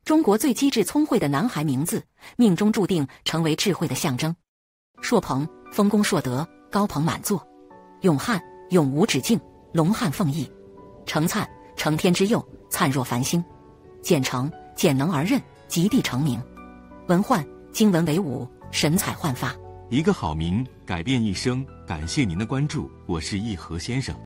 中国最机智聪慧的男孩名字，命中注定成为智慧的象征。硕鹏，丰功硕德，高朋满座；永汉，永无止境，龙汉凤翼；成灿，成天之佑，灿若繁星；简成，简能而任，极地成名；文焕，经文为武，神采焕发。 一个好名，改变一生。感谢您的关注，我是义和先生。